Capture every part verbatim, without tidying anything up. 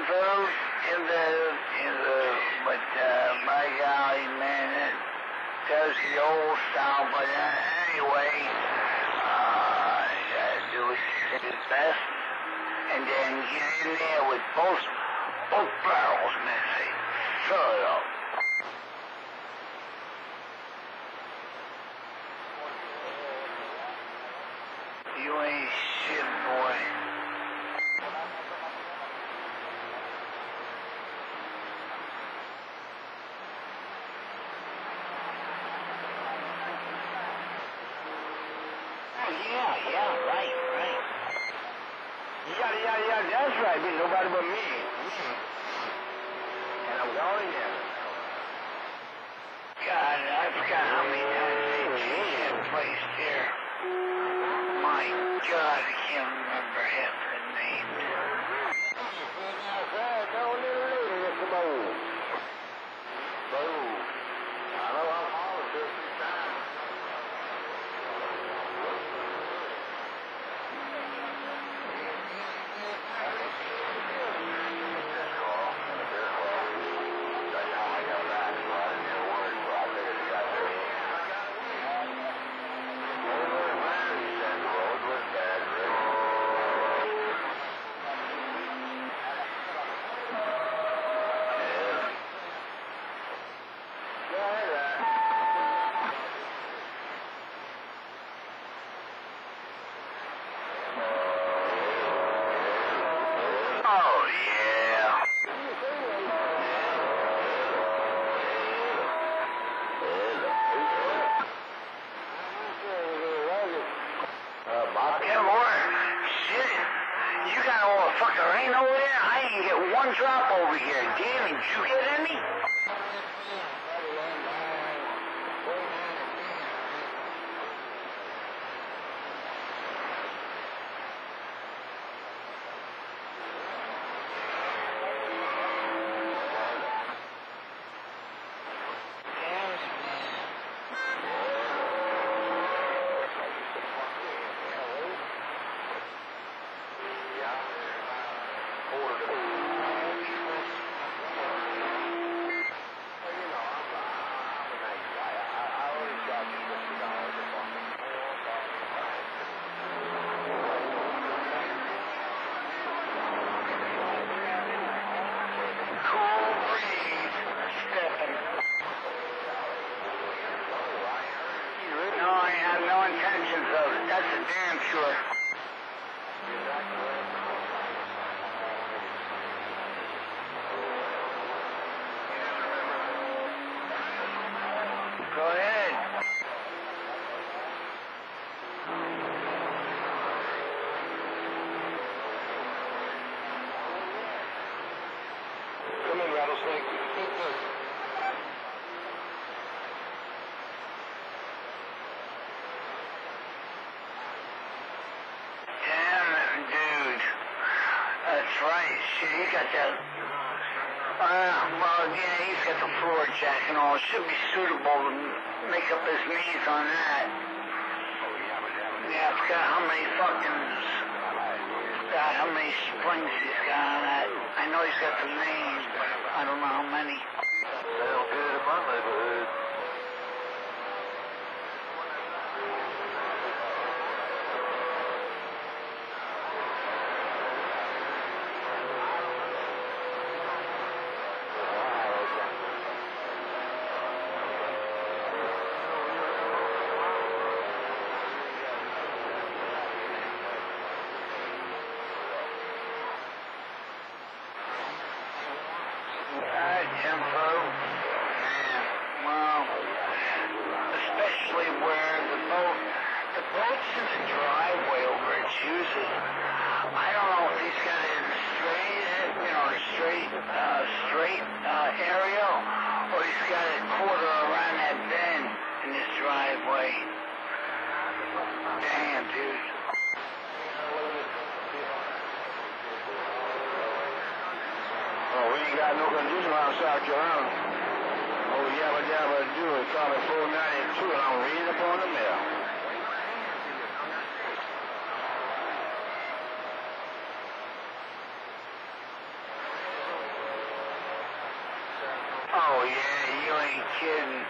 food in the, in the, but, uh, by golly, man, it does the old style, but uh, anyway, uh, you gotta do what you do best, and then get in there with both, both barrels, man, say, fill it up. You ain't shit, boy. Oh, yeah, yeah, right, right. Yeah, yeah, yeah, that's right. There's nobody but me. And I'm going in. God, I forgot how many times they changed that place there. My God, I can't remember half the names. Oh, yeah. Yeah, boy. Shit. You got all the fucking rain over there? I ain't get one drop over here. Damn, did you get any? That's a damn sure. Go ahead. Come in, Rattlesnake. That's right. Shit, he got that. Uh, well, yeah, he's got the floor jack and all. It should be suitable to make up his knees on that. Yeah, I forgot how many fucking. God, how many springs he's got on that. I know he's got the names, but I don't know how many. They don't get it in my neighborhood. Tempo. Yeah, well, especially where the boat, the boat's in the driveway over at Hughes'. I don't know if he's got it in a straight, you know, a straight, uh, straight uh, area, or he's got it quarter around that bend in his driveway. Damn, dude. Oh, we ain't got no condition around South Carolina. Oh, yabba yabba do it. Call me four ninety-two and I'm reading up on the mail. yeah, you ain't kidding.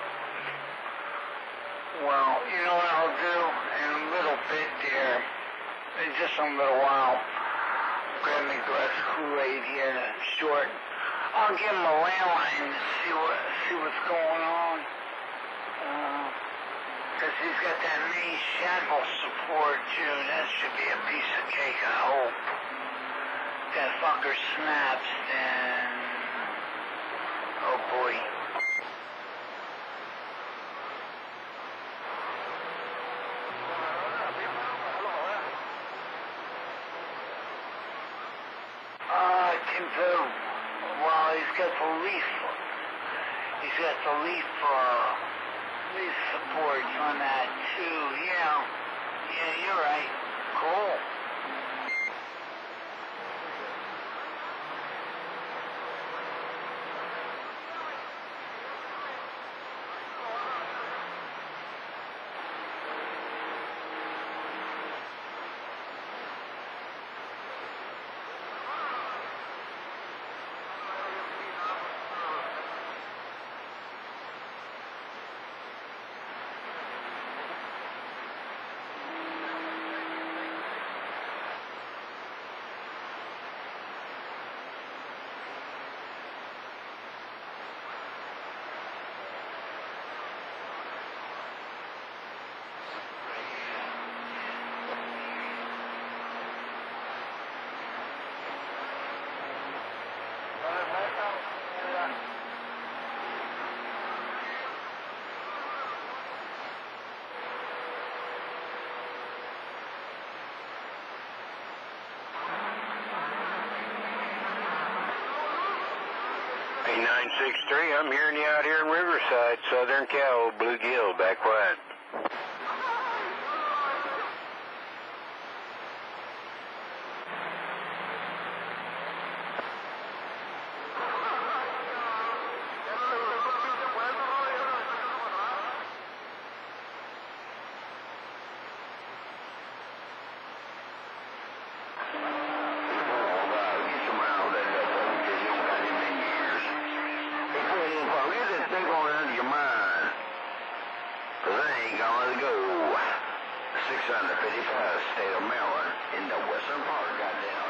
Well, you know what I'll do? In a little bit there, in just a little while, grab me a glass of Kool-Aid here, short. I'll give him a landline to see what see what's going on. Uh, Cause he's got that main shackle support too. That should be a piece of cake, I hope. That fucker snaps, then oh boy. Uh, Timbo, well, he's got the leaf. He's got the leaf, uh, leaf supports on that too. Yeah, yeah, you're right. Cool. nine six three, I'm hearing you out here in Riverside, Southern Cal, Bluegill, back quiet. six fifty-five, State of Maryland, in the western part, goddamn.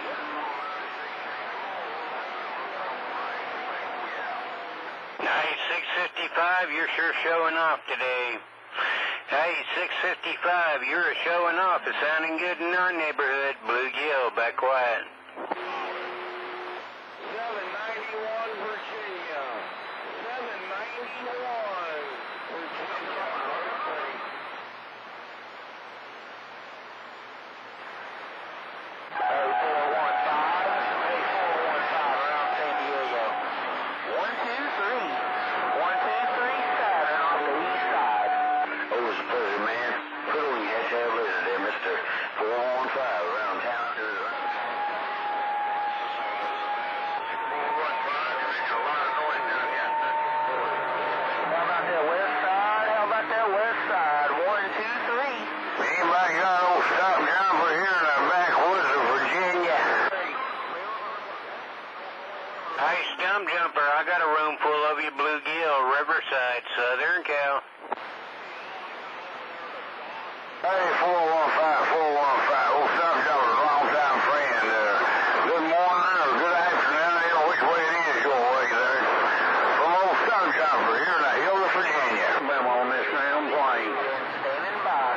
Hey, six fifty-five, you're sure showing off today. Hey, six fifty-five, you're showing off. It's sounding good in our neighborhood. Bluegill, back quiet. seven ninety-one, Virginia. seven ninety-one, Virginia. Hey, Stump Jumper, I got a room full of you, Bluegill, Riverside, Southern Cal. Hey, four one five, four one five, old Stump Jumper, long-time friend. Uh, good morning or good afternoon, you know which way it is your way there. From old Stump Jumper here in the hills of Virginia. I'm on this damn plane. Standing by.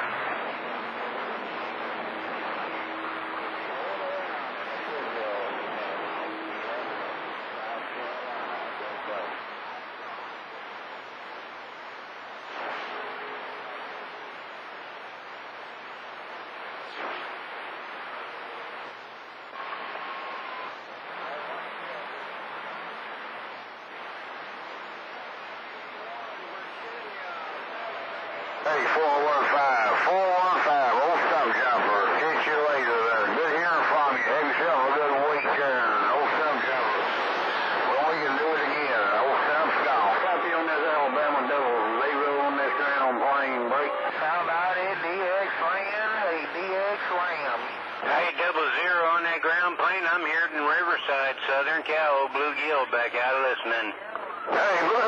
Hey, four one five, four one five, old Stump Jumper. Catch you later there. Good hearing from you. Have yourself a good weekend, old Stump Jumper. Well, we can do it again. Old Stump's gone. Copy on this Alabama double zero on this ground plane break. How about it, D X land? Hey, D X land. Hey, double zero on that ground plane. I'm here in Riverside, Southern Cal, Bluegill, back out of listening. Hey, Blue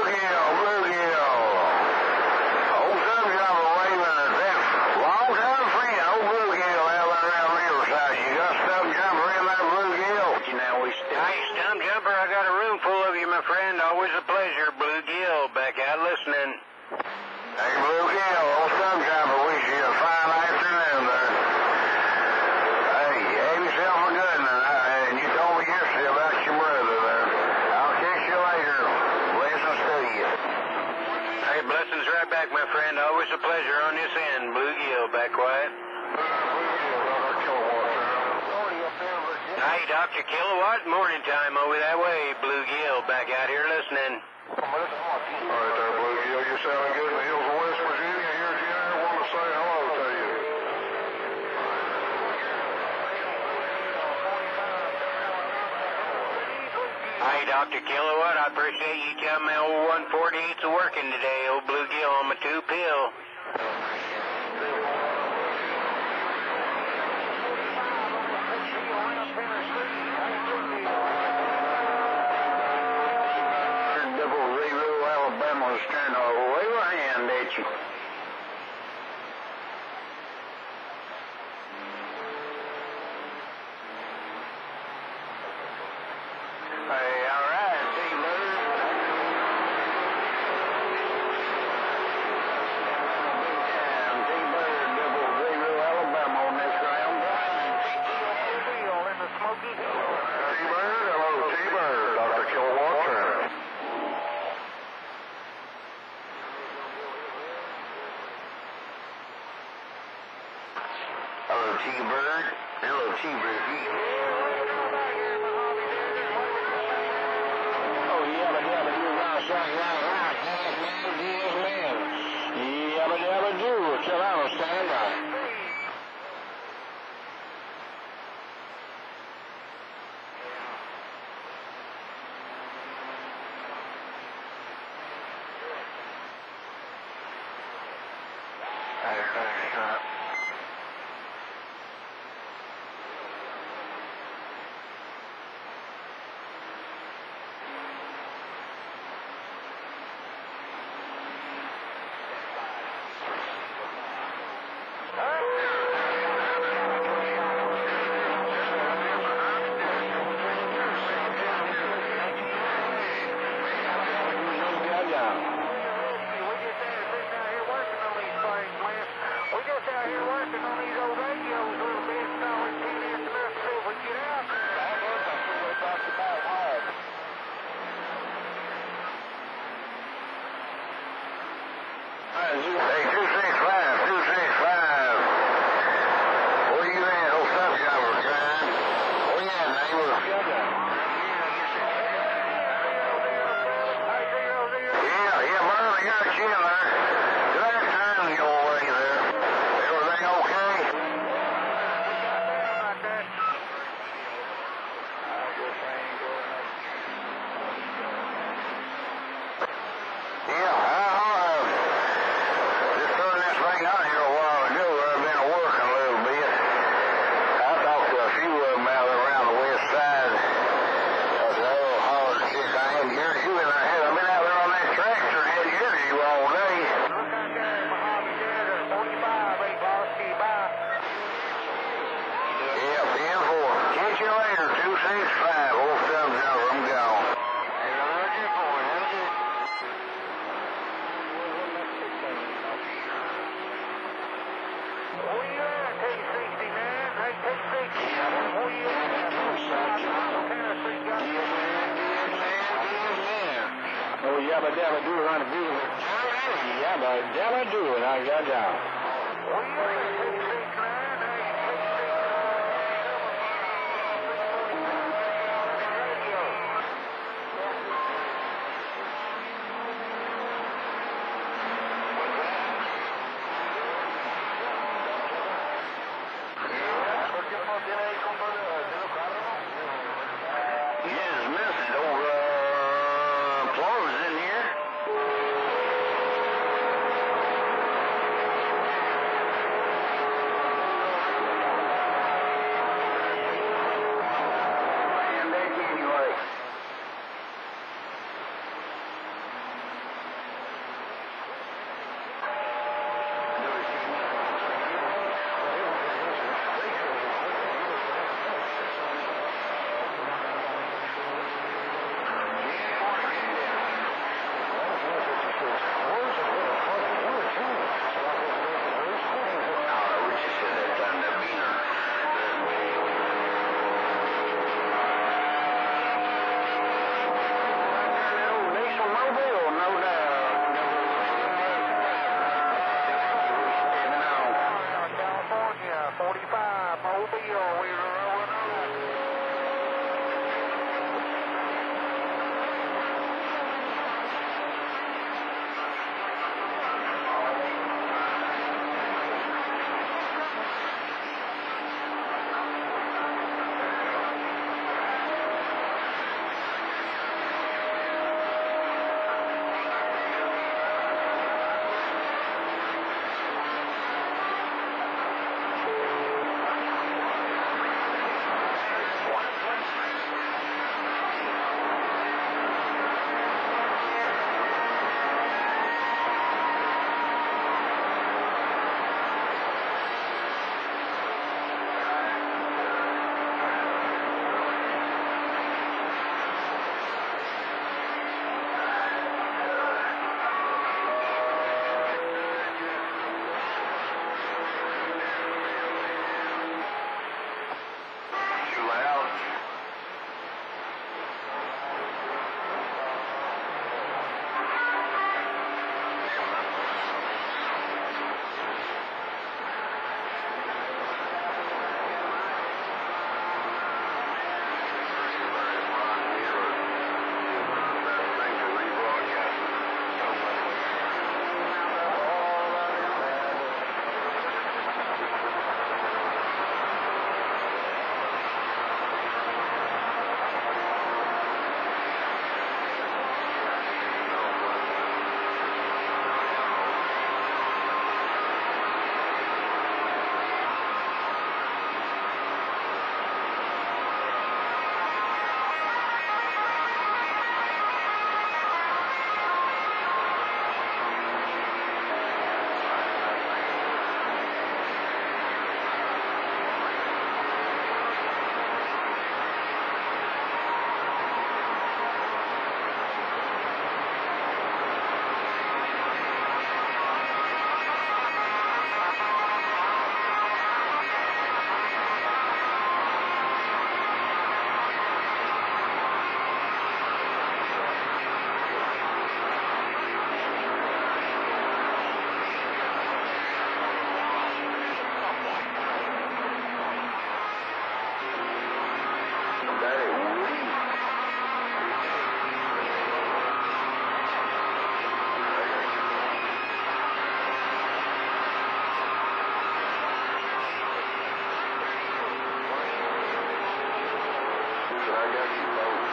my friend. Always a pleasure. Blue Gill, back out listening. Hey, Blue Gill, old Sunjumper, wish you a fine afternoon there. Hey, have yourself a good one. And you told me yesterday about your brother there. I'll catch you later. Blessings to you. Hey, blessings right back, my friend. Always a pleasure on this end. Blue Gill, back quiet. Hey, Doctor Kilowatt, morning time over that way. Blue Gill, back out here listening. All right there, Blue Gill. You sounding good in the hills of West Virginia. Here's you there. Want to say hello to you. Hey, Doctor Kilowatt, I appreciate you telling me old one forty-eight's working today. Old Blue Gill on my two pill. Turn away your hand at you. Hey, all right, T-Bird. Damn, T-Bird, double zero Alabama on this ground. T-Bird, hello, T-Bird. Doctor Kilowatt. Hello, T-Bird. Hello, T-Bird. Oh, yabba dabba do, right, right, right, yes, man, yes, man. Yabba dabba do, till I don't stand right. Hey, hey, stop. Hey, two six five, two six five. Where you at, old Sunjumper, son? Where you at, neighbor? Yeah, yeah, brother, I got you there. Last time your way there. Everything okay? Yeah, I out here a while ago, I've been working a little bit. I talked to a few of them out around the west side. I was a little hard shit. I had heard you in there. I've been out there on that tractor and had heard you all day. Yeah, ten four. Catch you later, two six five. Old Sunjumper, I'm gone. Oh, yabba dabba do it on the view. Yabba dabba do it. I got down. Yes, missing over uh, clothes in here. I got you both.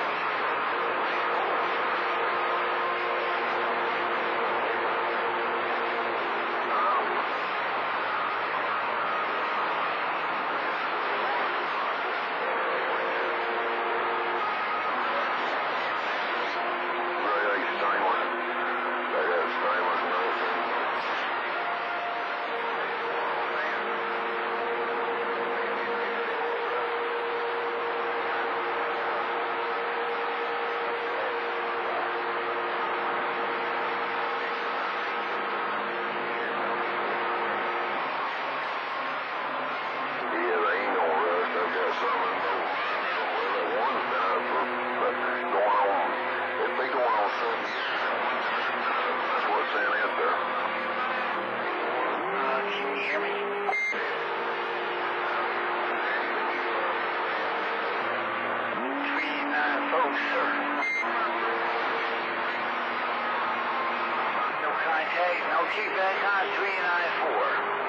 Keep back on three nine four.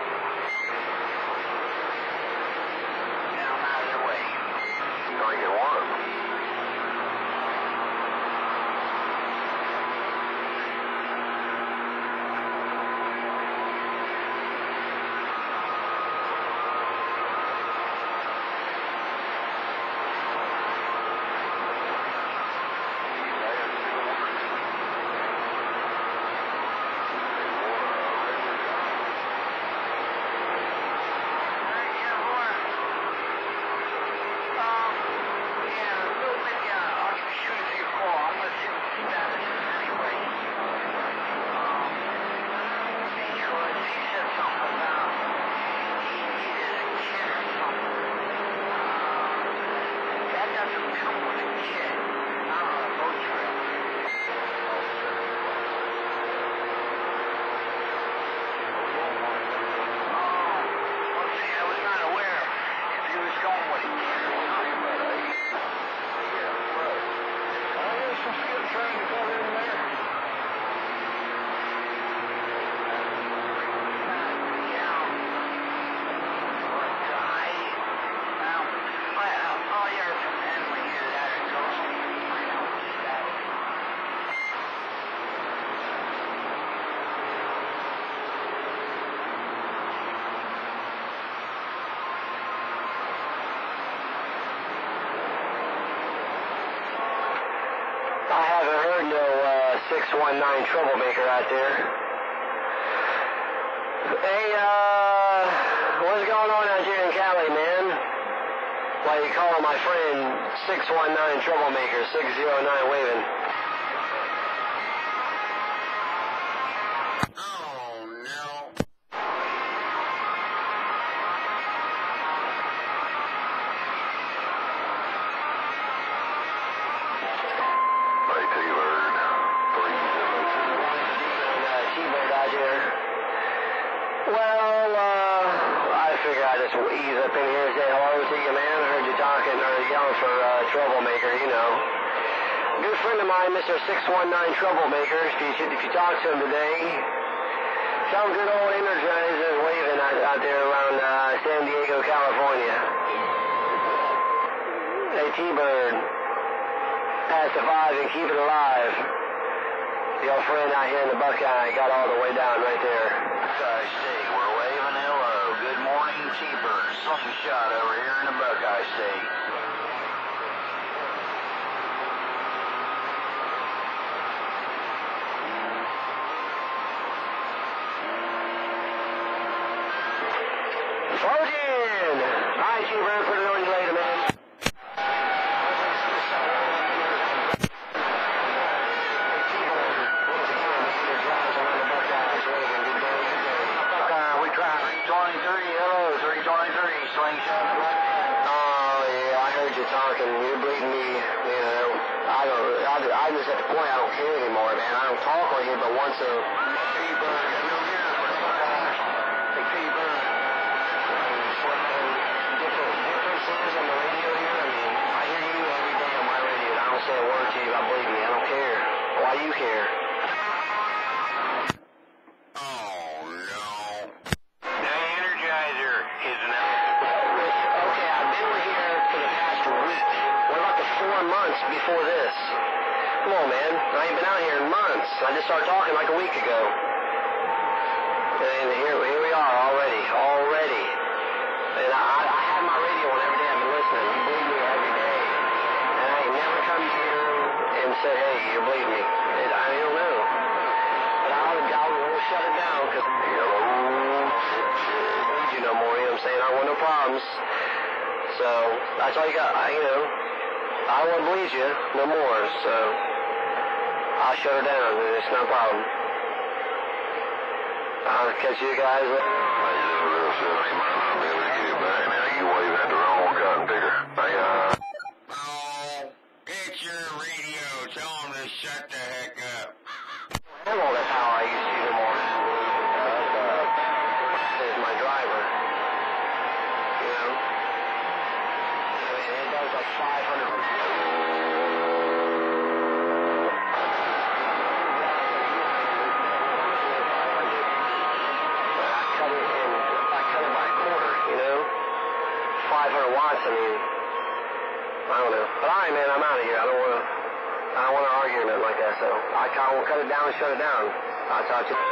And I'm out of their way. Don't get one. I haven't heard no uh, six one nine troublemaker out there. Hey, uh, what's going on out here in Cali, man? Why you calling my friend six one nine troublemaker, six zero nine waving? Well, uh, I figure I'd just ease up in here and say hello to you, man. I heard you talking or yelling for uh, troublemaker, you know. Good friend of mine, Mister six one nine Troublemaker. If you, if you talk to him today, tell him good old Energizer waving out, out there around uh, San Diego, California. Hey, T-Bird, pass the five and keep it alive. The old friend out here in the Buckeye got all the way down right there. Buckeye State, we're waving hello. Good morning, T-Bird. Slingshot over here in the Buckeye State. Trojan! All right, T-Bird, put it on you later, man. Talking, you're bleeding me, you know, I don't, I, I'm just at the point I don't care anymore, man. I don't talk on here, but once a P-Bird, big P-Bird, different, differences on the radio here, I mean, I hear you every day on my radio, and I don't say a word to you about bleeding me, I don't care. Why you care? Oh, no. The Energizer is an... Okay, I've been here for the past week. What about months before this. Come on, man. I ain't been out here in months. I just started talking like a week ago. And here, here we are already. Already. And I, I have my radio on every day. I've been listening. You believe me every day. And I ain't never come to you and said, hey, you believe me. And I don't know. But I'll, I'll, I'll shut it down because I don't believe you no more. You know what I'm saying? I don't want no problems. So that's all you got. I, you know, I don't want to believe you no more. So I'll shut her down. It's no problem. I'll catch you guys later. I just a little silly, man. I'll be able to get it back now. You wave at the wrong cotton picker. Hey, uh... Oh, it's your radio. Tell them to shut the heck up. I don't know that's how I used to no more. Uh, is my driver. You know? I mean, it does like five hundred. five hundred watts, I mean, I don't know. But all right, man, I'm out of here. I don't want to, I don't want to argue or nothing like that, so I can't, will cut it down and shut it down. I'll talk to you.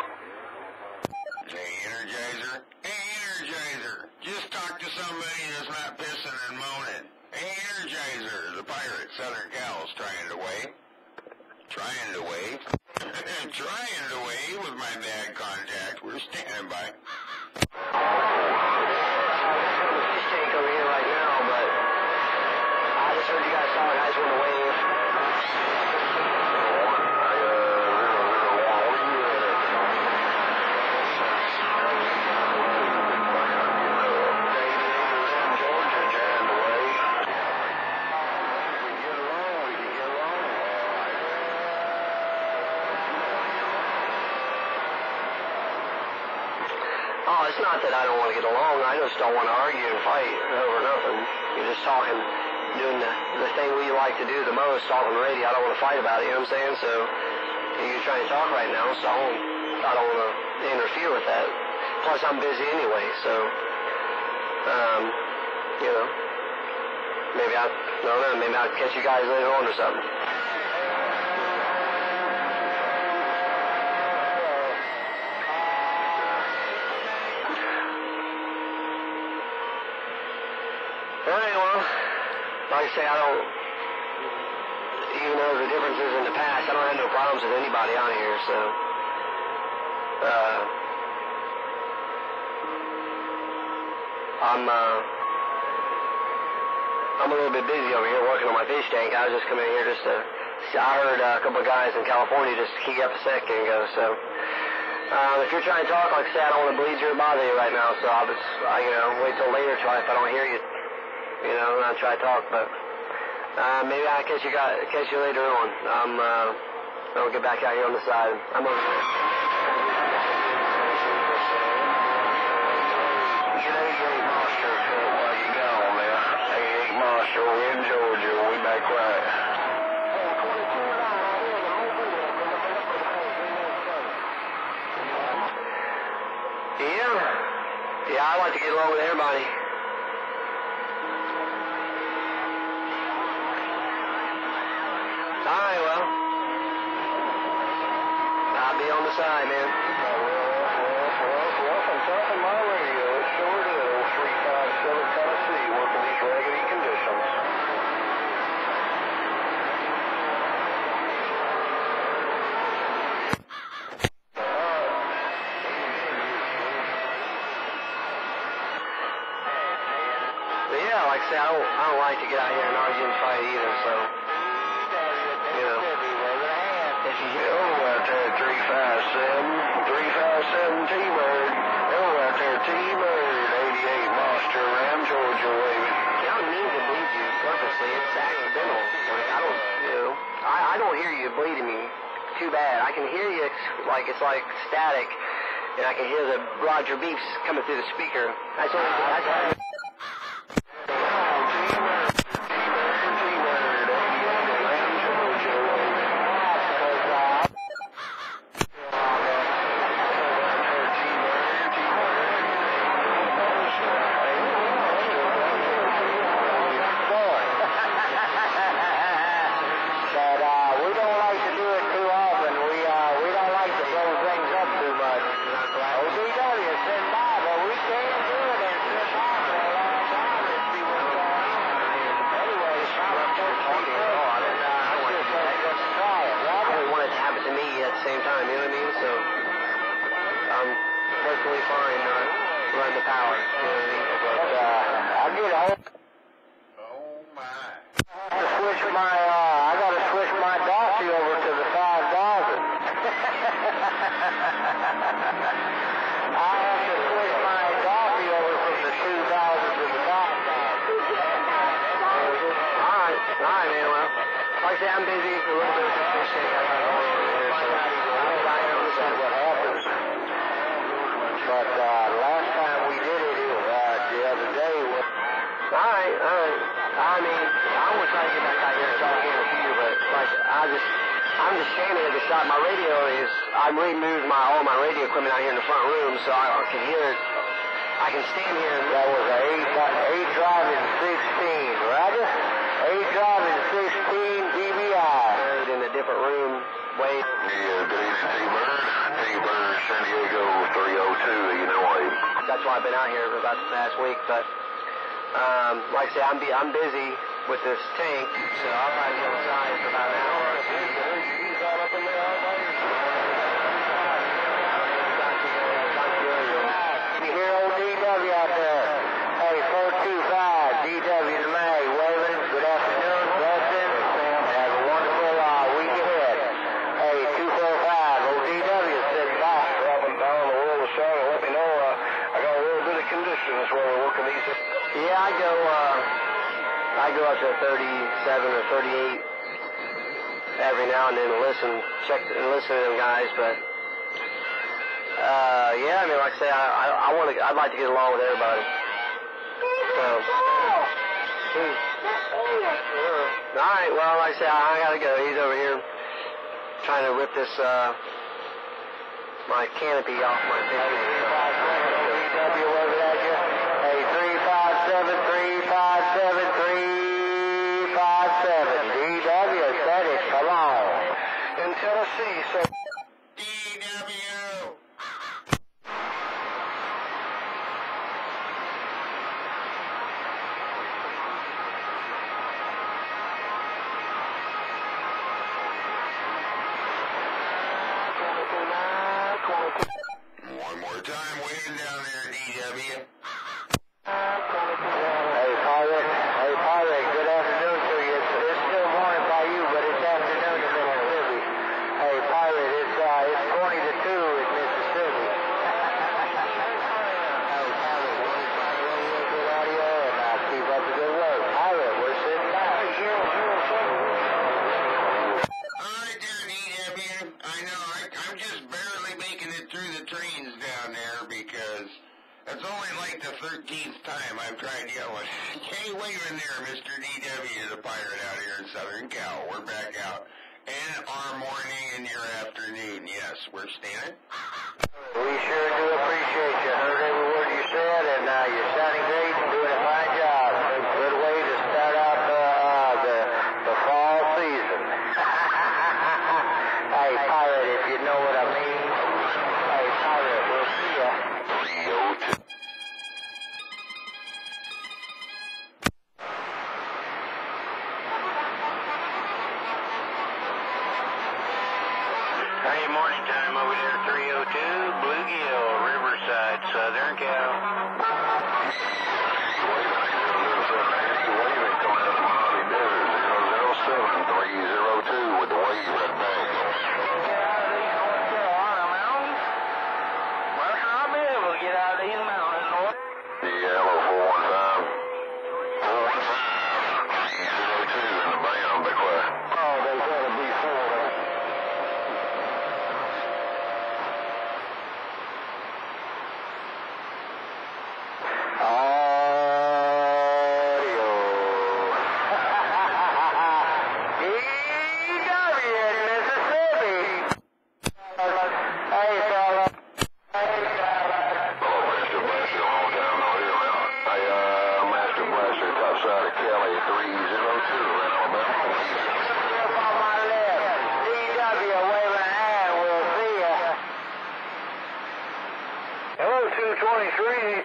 Hey, Energizer. Hey, Energizer. Just talk to somebody that's not pissing and moaning. Hey, Energizer. The pirate, Southern Cal's trying to wave. Trying to wave. Trying to wave with my bad contact. We're standing by. Over here right now, but I just heard you guys talking. I just want to wave. I, uh, little, little, what are you at? Georgia, trying to wave. We can get along, we can get along. Oh, it's not that I don't want to get along. I just don't want to argue and fight over nothing. You're just talking, doing the, the thing we like to do the most, talking on the radio. I don't want to fight about it, you know what I'm saying? So you're trying to talk right now, so I don't, I don't want to interfere with that. Plus, I'm busy anyway, so, um, you know, maybe I, I don't know, maybe I'll catch you guys later on or something. Alright, well, like I say, I don't, even though the differences in the past, I don't have no problems with anybody on here, so, uh, I'm, uh, I'm a little bit busy over here working on my fish tank. I was just coming in here just to, I heard uh, a couple of guys in California just key up a second ago, so, um, if you're trying to talk, like I say, I don't want to bleed you or bother you right now, so I'll just, uh, you know, wait till later try if I don't hear you. You know, and I'll try to talk, but uh, maybe I'll catch you guys, catch you later on. I'm, uh, I'll get back out here on the side. I'm over here. Get eighty-eight Monster cut while you gone there. eighty-eight Monster, we're in Georgia. We back right. Yeah. Yeah, I like to get along with everybody. Alright, well, I'll be on the side, man. Rough, rough, rough and tough in my radio. It sure did. three five seven Tennessee, working these raggedy conditions. But yeah, like I say, I don't, I don't like to get out here and argue and fight either, so, you know. If you hear, Oh, out there, three five seven, three five seven T-Bird. Oh, out there, T-Bird, eighty-eight Monster, Ram, Georgia, waving. I don't mean to bleed you purposely. It's accidental. Like, I don't, you know, I, I don't hear you bleeding me too bad. I can hear you, it's like, it's like static, and I can hear the Roger beeps coming through the speaker. That's only, that's all. talking at all. I didn't, uh, I wanted to try it. I didn't want it to happen to me at the same time, you know what I mean? So, I'm perfectly fine not running the power, you know what I mean? But, uh, I'll get home. Oh my. I gotta switch my, uh, I gotta switch my Dossy over to the five thousand. I have to switch my Dossy over from the two thousand to the five thousand. Alright, alright, man, well, like I say, I'm busy, a little bit of this shit, I gotta go over here, so, I'll see what happens. But, uh, last time we did it, it was, uh, the other day was... alright, alright, I mean, I want to try to get back out here and try to get with you, but, like, I just, I'm just standing at the shop. My radio is, I removed my, all my radio equipment out here in the front room, so I can hear it. I can stand here and... That was an eight, eight driving sixteen, Roger? eight driving sixteen D V I. in a different room, wait. Yeah, good evening, T-Bird. T-Bird, San Diego three oh two, Illinois. That's why I've been out here for about the past week, but, um, like I say, I'm, be, I'm busy with this tank, so I'll probably be outside for about an hour or two. He's all up in there all by yourself. You hear old D W out there? Hey, four two five, D W to May, waving. Good afternoon, blessings. Have a wonderful uh, week ahead. Hey, two four five, old D W sitting by. Dropping down the world of sun and let me know uh, I got a little bit of conditions while we're working these. Yeah, I go, uh, I go up to thirty-seven or thirty-eight every now and then to listen, check and listen to them guys, but, uh, yeah, I mean, like I say, I, I, I want to, I'd like to get along with everybody. So, hmm. All right, well, like I say, I, I gotta go. He's over here trying to rip this, uh, my canopy off my picture. Hey, three five seven, three five seven, three five seven. D W said it, come on. In Tennessee, so... D W! One more time, waiting down there, D W. Hey, Pirate. Hey, Pirate. Good afternoon to you. It's, it's still morning by you, but it's afternoon in Mississippi. Hey, Pirate, it's, uh, it's twenty to two in Mississippi. Hey, Pirate, we're just trying to run real good audio, and uh, keep up the good work. Pirate, we're sitting back. Hey, zero, zero, seven. All right there, D W. I know, I, I'm just barely making it through the trains down there because it's only like the thirteenth time I've tried yelling. Hey, wait in there, Mister D W, the pirate out here in Southern Cal. We're back out in our morning and your afternoon. Yes, we're standing. We sure do appreciate you. Heard every word you said, and uh, you're sounding great and doing a fine job. Good way to start out the, uh, the, the fall season. Hey, Pirate, if you know what I mean. Hey, Pirate, we'll see ya. three oh two. Hey, morning time over there, three oh two, Bluegill, Riverside, Southern Cal. three oh two with the wave right back. Well, I'll be able to get out of these mountains, Lord. Yeah, hello, four one five. four one five. three oh two in the band, be quiet. Oh, they gotta be four.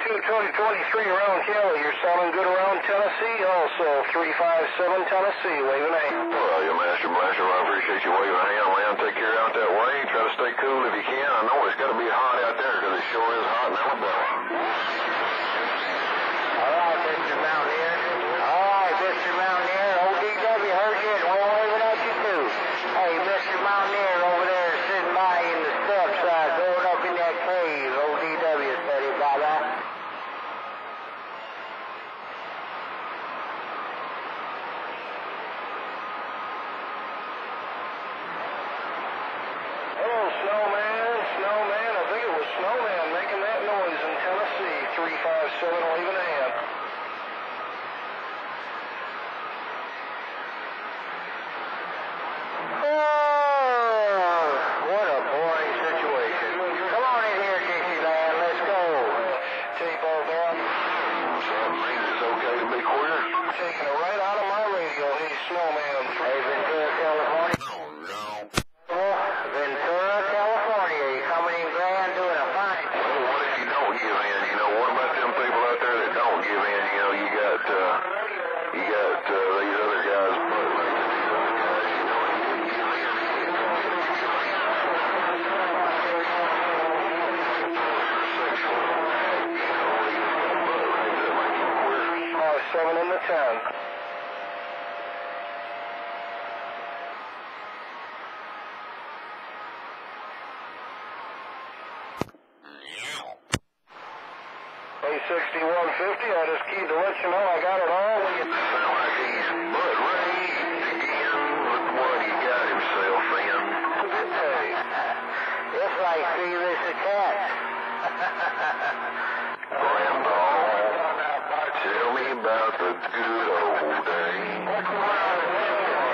two twenty twenty-three around Kelly. You're sounding good around Tennessee. Also, three five seven Tennessee, waving a hand. Well, you Master Blaster, I appreciate you waving a hand, man. Take care out that way. Try to stay cool if you can. I know it's got to be hot out there because it sure is hot in Alabama. All right, Mister Mountaineer. All right, Mister Mountaineer. O D W heard you, and we're waving at you, too. Hey, Mister Mountaineer over there sitting by in the steps, uh, going up in that cave. O D W said he by that. Hello, Snowman. Snowman. I think it was Snowman making that noise in Tennessee. three five seven, waving a hand. Oh, what a boring situation. Come on in here, Dixieland. Let's go. Tape all down. So that means it's okay to be queer? Taking it right out of my radio. Hey, Snowman. Hey, Ventura, California. Oh, no. Oh, Ventura, California. You coming in grand doing a fine. Well, what if you don't give in? You know, what about them people out there that don't give in? You know, you got, uh, you got, uh, these other guys, but like, these other guys, you know, you give in. Sexual, you know, you but right, that make you queer. five seven in the ten. Yeah. Hey, sixty-one fifty. I just keyed to let you know I got it all. Sound like he's butt raised again. Look what he got himself in. Hey. It's like Felix the cat. Grandpa, tell me about the good old days.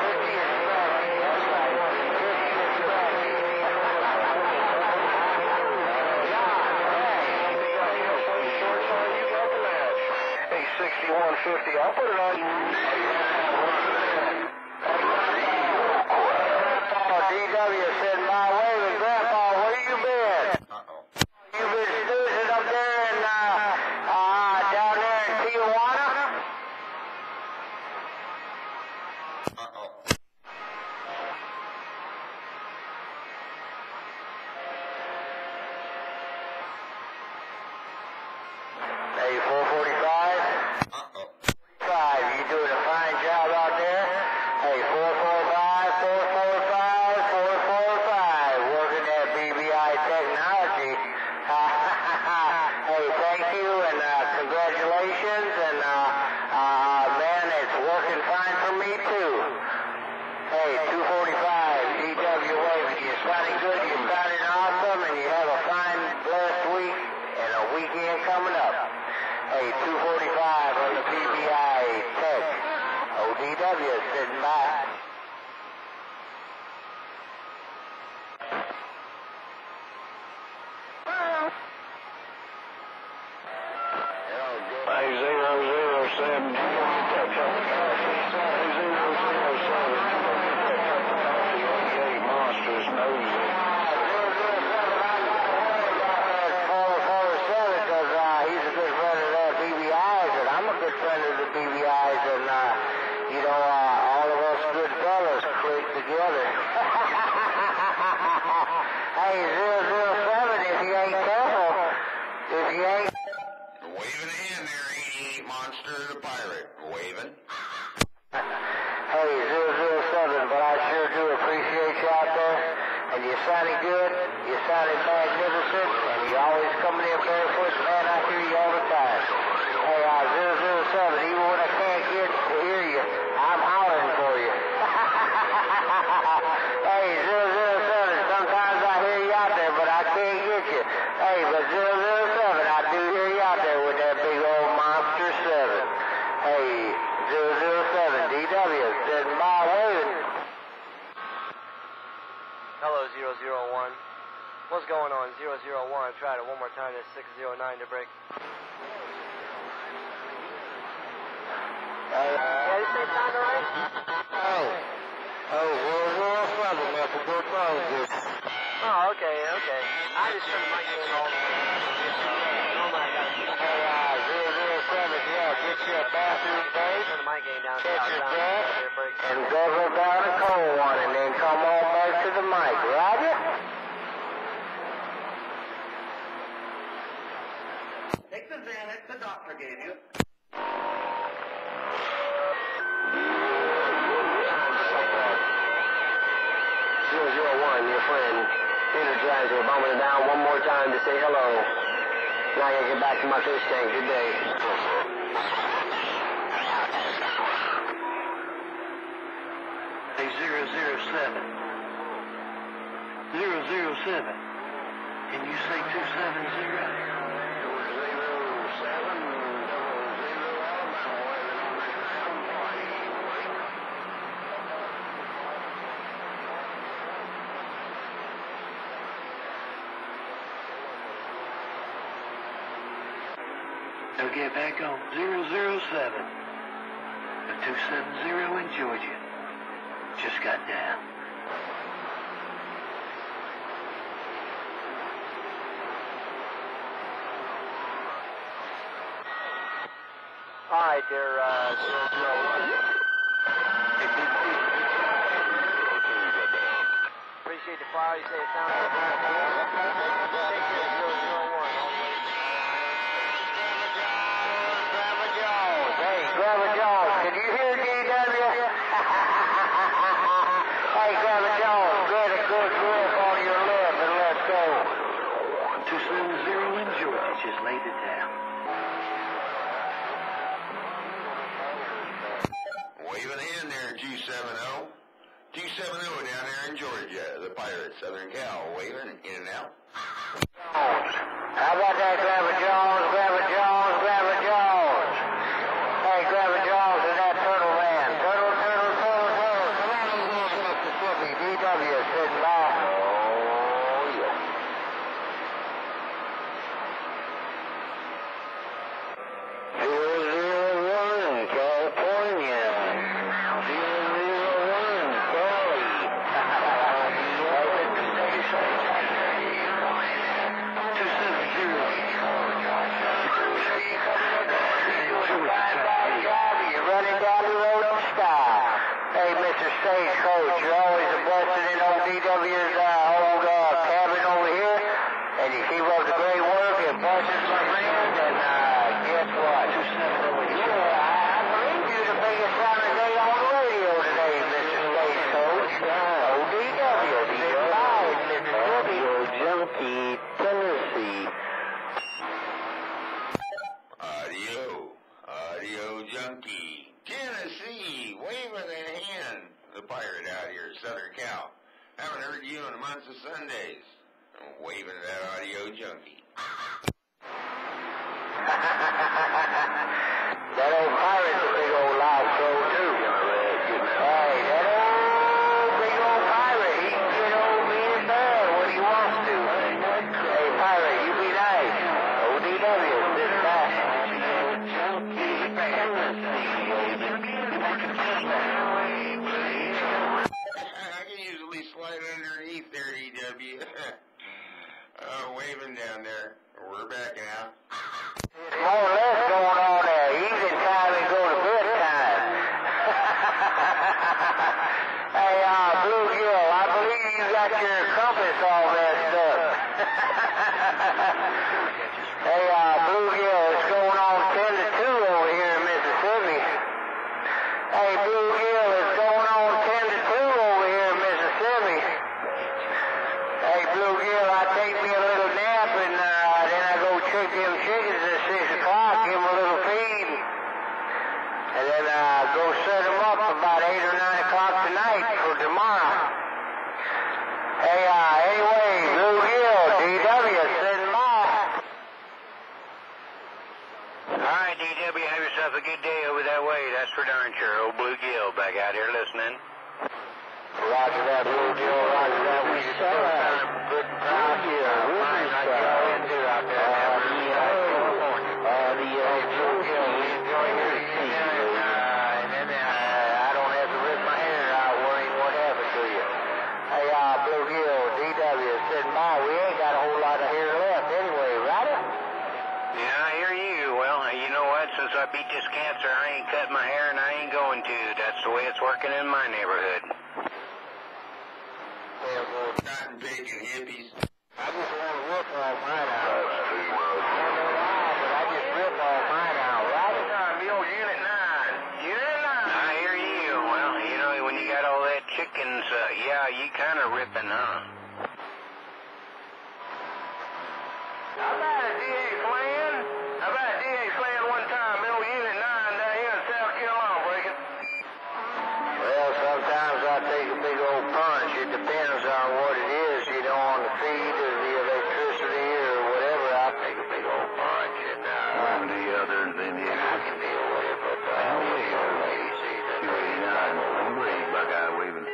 Hey, sixty-one fifty. I'll put it on. Oh, D W said my way with Grandpa. Where you been? Uh-oh. You been snoozing up there in, uh, uh, down there in Tijuana? Uh-oh. Hey, four forty-five. Uh-oh. Five, you doing a fine job out there. Hey, four four five, four four five, four four five, working that B B I technology. Hey, thank you and uh, congratulations, and uh, uh, man, it's working fine for me too. Hey, two forty-five, D W waving. You're sounding good, you're sounding awesome, and you have a fine, blessed week and a weekend coming up. Hey, two forty-five on the P B I Tech. O D W sitting by. Hey, zero zero seven. Zero zero seven. Eight monsters nosy. four four seven, because uh, he's a good friend of that B B Is, and I'm a good friend of the B B Is, and uh, you know, uh, all of us good fellas click together. Hey, zero zero seven, if you ain't careful, if you ain't... Waving a hand there, eighty-eight Monster the Pirate. Waving. Hey, zero zero seven, but I sure do appreciate you out there, and you're sounding good, you're sounding magnificent, and you're always coming in barefoot, man, I hear you all the time. Hey, uh, zero zero seven, even when I can't get to hear you, I'm hollering for you. Hey, zero zero seven, sometimes I hear you out there, but I can't get you. Hey, but zero zero seven, I do hear you out there with that big old Monster seven. Hey, zero zero seven, D W, said my way. Hello, zero zero one. What's going on, zero zero one? Try it one more time, it's six zero nine to break. Uh, yeah, you say sound alright? Oh. Oh, zero zero seven, that's a good phone, dude. Oh, okay, okay. I just turned the mic in all the way. Normally I gotta... Hey, uh, get you a bathroom break, Turn the mic gain down. get your drink, break. and guzzle down a cold one, and then come on back to the mic, Roger? Take the Xanax the doctor gave you. zero zero one, your friend, Energizer, bumming it down one more time to say hello. Now I gotta get back to my fish tank. Good day. Hey, zero zero seven. zero zero seven. Can you say two seven zero? Now get back on zero zero seven. The two seven zero in Georgia. Just got down. All right, there, uh, zero zero one. Hey, big fish. Appreciate the fire. You say it sounds like that. Take care, zero zero one. Grandma Jones. Hey, Grandma Jones, can you hear D W? Hey, Grandma Jones, get a good grip on your lip and let's go. two seven zero in Georgia. Just laid it down. Waving in there, two seven zero. two seven zero down there in Georgia. The Pirates, Southern Cal, waving in and out. How about that, Grandma Jones, Grandma Jones, Grandma Jones? Hey, Grandma Jones and that turtle man. Turtle, turtle, turtle, turtle. Come on in here, Mississippi. D W sitting by. Oh, yeah. Zero, zero, one, California. Zero, zero, one, Cali. two seven zero. You're running down the road in style. Hey, Mister Stagecoach, you're always a blessing in old D W's uh, old uh, cabin over here. And you keep up the great work and blessings, my friend. And uh, guess what? Yeah, I believe you're the biggest sound today on the radio today, Mister Stagecoach. Old D W, sitting by in Mississippi. Junkie, Tennessee. Audio, audio junkie. Tennessee, waving in hand. The pirate out here, Southern Cal. Haven't heard you in months of Sundays. I'm waving at that audio junkie. That old pirate's a big old loud crow, too. Hey, that old big old pirate, he can get old mean and bad when he wants to. Hey, pirate, you be nice. O D W, sit back. I can usually slide underneath there, D W. uh, waving down there. We're back now. More or less going on there. Evening time and go to bed time. Hey, uh, Bluegill, I believe you got your compass all messed up. Hey, uh, Bluegill, it's going on ten to two over here in Mississippi. Hey, Bluegill, it's going on ten to two over here in Mississippi. Hey, Bluegill, I take me a little nap and uh, then I go check them chickens at six o'clock, give them a little feed, and then uh, go set them up about eight or nine o'clock tonight for tomorrow. Hey, uh, anyway, Bluegill, D W, sitting by. All right, D W, have yourself a good day over that way. That's for darn sure. Old Bluegill back out here listening. Roger that, Bluegill, roger that. We still kind of good and proud here. Fine, like y'all into out there now. California. Uh, the, uh, Bluegill, we enjoy your season. Uh, and then, uh, I don't have to rip my hair out worrying what happened to you. Hey, uh, Bluegill, D W, sitting by. We ain't got a whole lot of hair left anyway, right? Yeah, I hear you. Well, you know what? Since I beat this cancer. I ain't cut my hair and I ain't going to. That's the way it's working in my neighborhood. Cotton picking hippies. I just want to rip all mine out. That's too much. I don't know why, but I just rip all mine out, right? Bill, Unit nine. Unit nine. I hear you. Well, you know, when you got all that chickens, uh, yeah, you kind of ripping, huh? How about a D A Flan? How about a D A Flan one time, Bill, Unit nine down here in South Carolina, breaking? Well, sometimes I take a big old punch. It depends on what it is, you know, on the feed or the electricity or whatever. I take a big old punch and uh, one or the other, then you I can deal with it. But uh, how are you, lady? See that? two eighty-nine. I'm ready, Buckeye waving.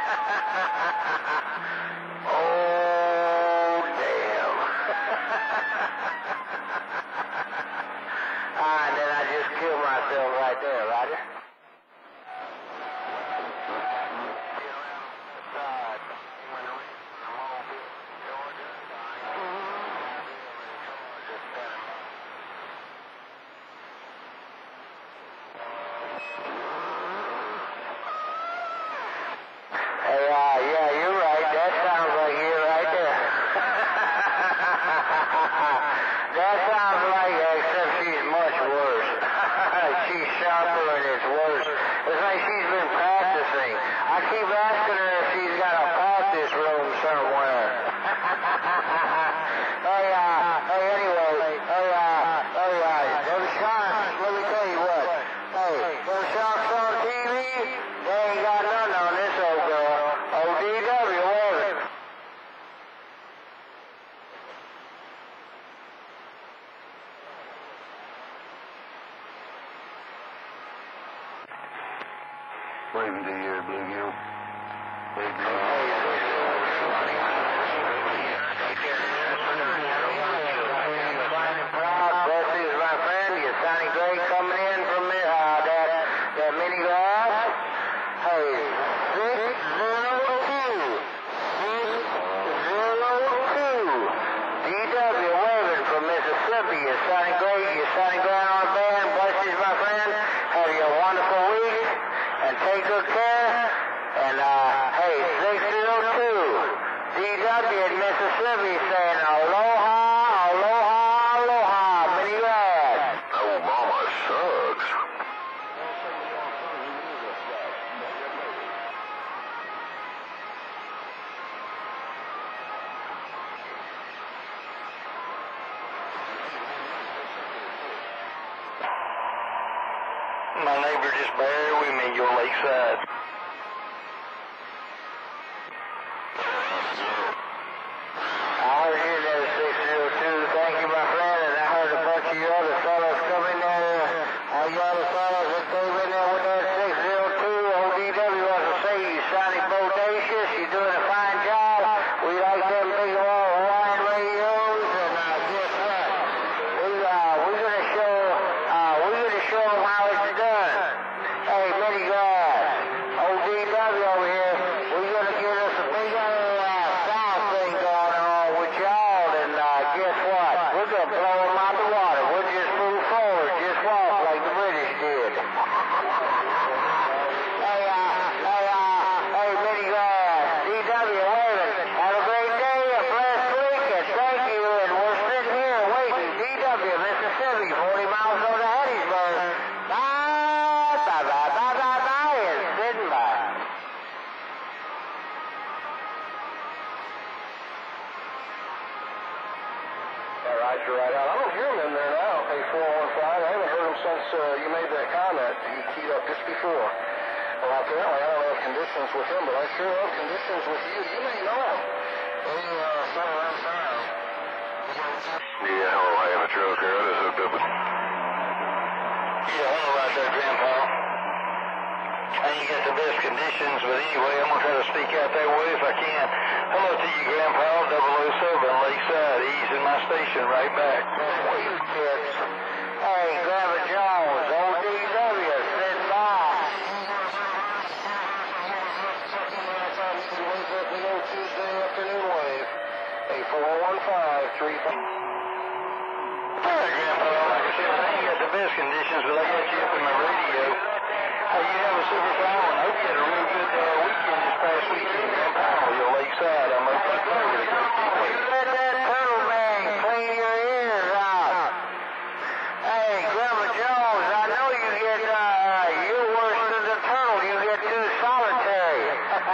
Oh, damn. Ah, and then I just killed myself right there, Roger. Hey, uh, yeah, you're right. That sounds like you right there. That sounds like her, except she's much worse. She's sharper and it's worse. It's like she's been practicing. I keep asking her if she's got a practice room somewhere. Hey, uh, hey, anyway, hey, uh, hey, uh, them sharks, let me tell you what. Hey, them sharks on T V, they ain't got none on this old girl. O D W, whatever. Waving to you, Bluegill. Waving to you. This is my friend, your Sonny Gray coming in from uh, that, that mini glass. Hey, six zero two. six zero two. D W waving from Mississippi. Your Sonny Gray, your Sonny Gray on band. Blessings, my friend. Have you a wonderful week. And take good care. And, uh, hey, six zero two. D W in Mississippi saying aloha, aloha, aloha. Mini glass. Oh, mama sucks. My neighbor just buried with me, your lakeside. I heard you there, six zero two. Thank you, my friend. And I heard a bunch of you other fellas come in there. All you other fellas that came in there with that six zero two. O D W wants to say you sounding bodacious. You're doing a fine job. We like them big old Hawaiian radios. And uh, guess what? We, uh, we're going to show, uh, we're going to show them how it's done. Hey, mini guys, O D W over here, we're going to get us a big old uh, sound thing going on with y'all, and uh, guess what? We're going to blow them out the water. We'll just move forward, just walk like the British did. Hey, uh, hey, uh, hey, mini guys, D W waving. Have a great day, a blessed week, and thank you, and we're sitting here waiting. D W, Mississippi, forty miles over to Hattiesburg. Bye, bye, bye, bye, bye, bye, and sitting by. Yeah, Roger, right out. I don't hear him in there now, A four one five. I haven't heard him since uh, you made that comment. He keyed up just before. Well, apparently I don't have conditions with him, but I sure have conditions with you. You may know him. Hey, uh, son of time. Yeah, hello, I have a truck here. This is a Yeah, hello right there, Grandpa. I ain't got the best conditions, but anyway, I'm going to try to speak out that way if I can. Hello to you, Grandpa, double oh seven, Lakeside, easing my station right back. Kids. Hey, Grandpa Jones, O D W, sit by. Tuesday afternoon wave, A four one five, three five. All right, Grandpa, like I said, I ain't got the best conditions, but I got you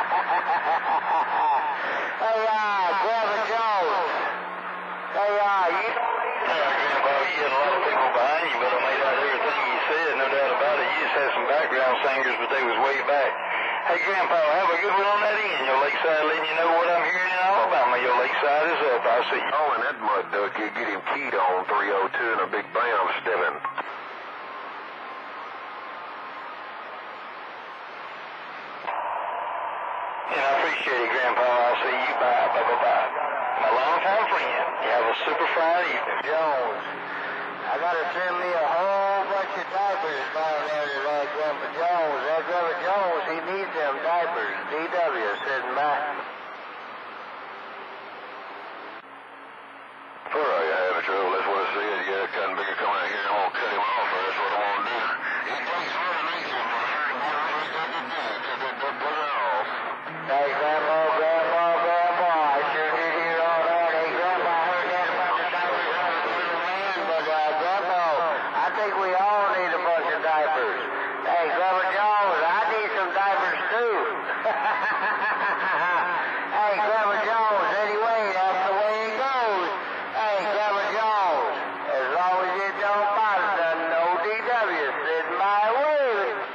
Hey, uh, Grandpa Jones. Hey, uh, you... Yeah, Grandpa, you had a lot of people behind you, but I made out everything you said, no doubt about it. You just had some background singers, but they was way back. Hey, Grandpa, have a good one on that end. Your lakeside letting you know what I'm hearing in Alabama. Your lakeside is up. I'll see you. Oh, and that mud duck, you get him keyed on three oh two and a big bam stepping. Yeah, I appreciate it, Grandpa. I'll see you. Bye. Bye, bye, bye. My longtime friend. You have a super fine evening. Jones. I gotta send me a whole bunch of diapers down there to that Grandpa Jones. That Grandpa Jones, he needs them diapers. D W sitting back. All right, I have a trouble. That's what I said. You got a cotton bigger come out here. I'm gonna cut him off. That's what I'm gonna do. He takes underneath him. Hey, Grandpa, Grandpa, Grandpa, I sure did hear all that. Hey, Grandpa, I heard that about the diapers on the little man, but, uh, Grandpa, I think we all need a bunch of diapers. Hey, Grandpa Jones, I need some diapers, too. Hey, Grandpa Jones, anyway, that's the way it goes. Hey, Grandpa Jones, as long as it don't bother nothing, no D W sitting my way.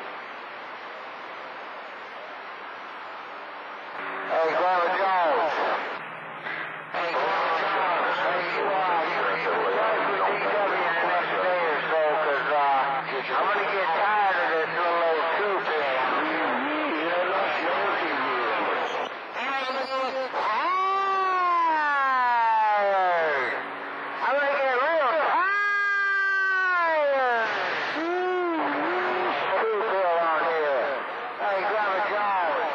Hey, Grandpa Jones. Hey, Grandpa Jones. Hey, you, uh, you, you work with D W in the next day or so, because, uh, I'm going to get tired of this little old two thing. Tired. I'm going to get real tired. Two pill on here. Hey, Grandpa Jones.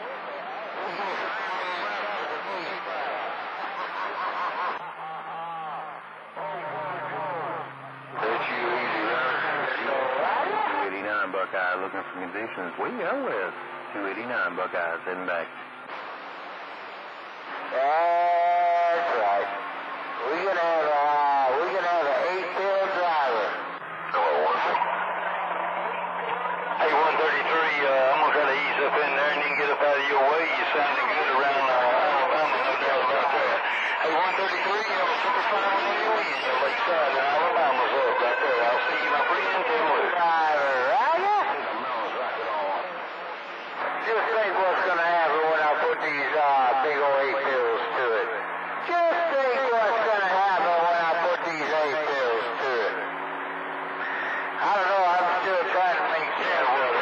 That's you easy, right? two eighty-nine Buckeye looking for conditions way out west. two eighty-nine Buckeye heading back. That's right. We're gonna have a uh, we're gonna have an eight pill driver. Hello, one. Hey, one thirty-three, uh, I'm gonna try to ease up in there and then get up out of your way. You sounding good around uh, Alabama, no doubt about that. Hey, one thirty-three, you have a super fine one on your way in your lakeside in Alabama's up right there. I'll see you, my friend. Take a look. Driver, right? Rocket on. Just think what's gonna happen when I put these uh big old eight pills to it. Just think what's gonna happen when I put these eight pills to it. I don't know. I'm still trying to make sense of it.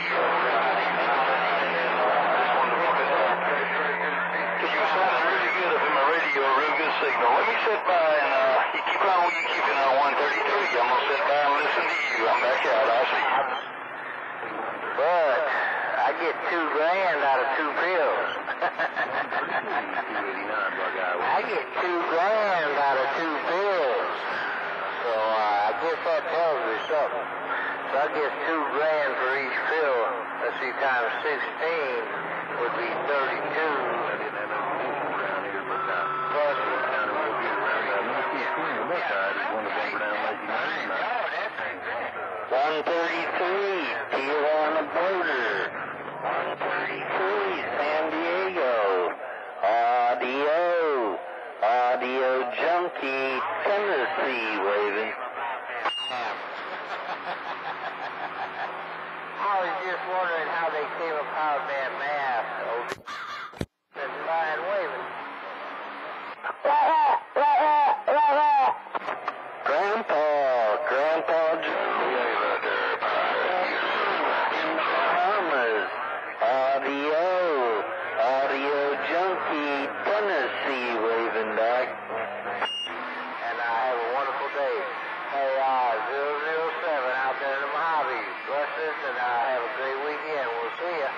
You sound really good up in my radio, a real good signal. Let me sit by and uh, you keep on what you keeping on one thirty-three. I'm gonna sit by and listen to you. I'm back out. I'll see you. But I get two grand out of two pills. I get two grand out of two pills. So uh, I guess that tells me something. So I get two grand for each pill. Let's see, times sixteen would be thirty-two. Plus, one thirty-three, Peel on the border. one thirty-three, San Diego. Audio. Audio Junkie, Tennessee, waving. I was just wondering how they came about that mask. That's fine waving. Grandpa, Grandpa Jones. In the Bahamas. Audio. Audio Junkie, Tennessee, waving back. And I have a wonderful day. Hey, uh, zero zero seven out there in the Mojaves. Blessings, and uh, have a great weekend. We'll see ya.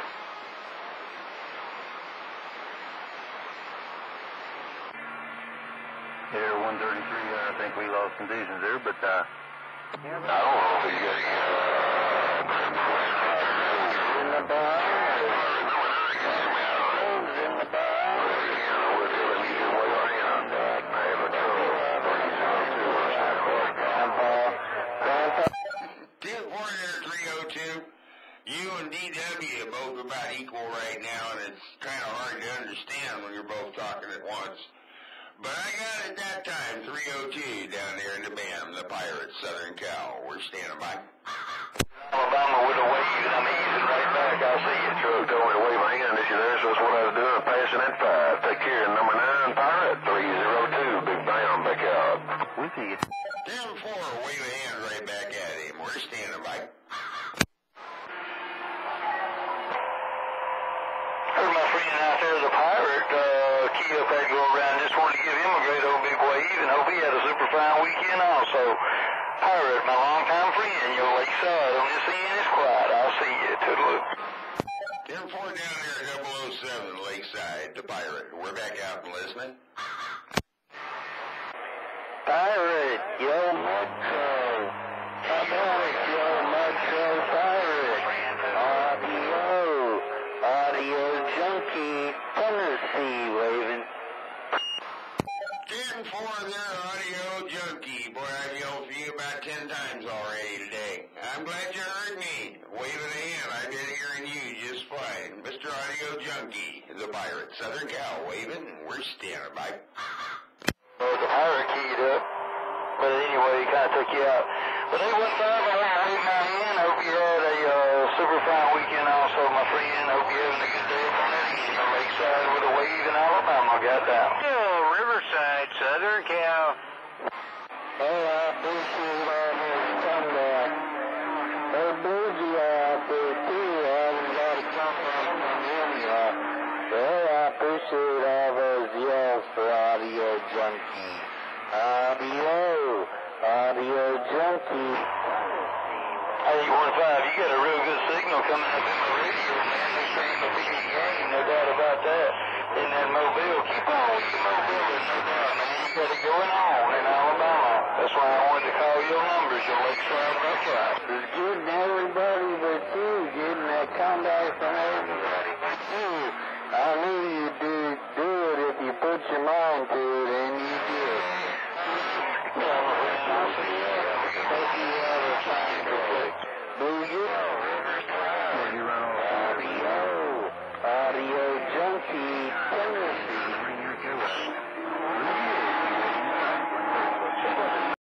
Here, one thirty-three, I think we lost conditions there, but, uh, I don't know if you got any, uh, In the Bahamas. In the Ten four three oh two, you and D W You're both about equal right now, and it's kind of hard to understand when you're both talking at once. But I got at that time three oh two down there in the B A M, the Pirates, Southern Cal. We're standing by. Alabama with a wave, and I'm easing right back. I'll see you. Truck told me to wave my hand at you there, so that's what I was doing, passing at five. Take care, number nine, Pirate, three oh two, Big Bam, back out. We see you. ten four, wave a hand right back at him. We're standing by. Heard my friend out there, the Pirate, uh, key up that go around. Just wanted to give him a great old big wave, and hope he had a super fine weekend also. Pirate, my longtime friend, your lakeside on this end is quiet. I'll see you. Toodaloo. ten four down there, double oh seven, Lakeside, the Pirate. We're back out and listening. Pirate, yo Metro. Pirate, yo Metro, Pirate. Audio, audio junkie, Tennessee, waving. ten four there, audio junkie. Boy, I've yelled for you about ten times already today. I'm glad you heard me. Waving a hand, I've been hearing you just fine. Mister Audio Junkie, the Pirate, Southern Cal, waving, and we're standing by. Well, the Pirate keyed up, but anyway, he kind of took you out. But eight one five, I want to wave my hand. Hope you had a uh, super fine weekend also, my friend. Hope you're having a good day up on that end. Lakeside with a wave in Alabama, got down. Oh, Riverside, Southern Cal. Oh, I appreciate all this comeback. Hey, Boozy out there, too. I haven't got a comeback from him yet. Well, I appreciate all those yells for Audio Junkie. Audio, Audio Junkie. eight one five, you got a real good signal coming up in the radio, man. They're saying the big game, no doubt about that. In that Mobile. Keep on with your Mobile, no doubt, man. You got it going on in Alabama. That's why I wanted to call your numbers, your Lakeside Buckeye. It's getting everybody but you, getting that comeback from everybody but you. I knew you'd do, do it if you put your mind to it.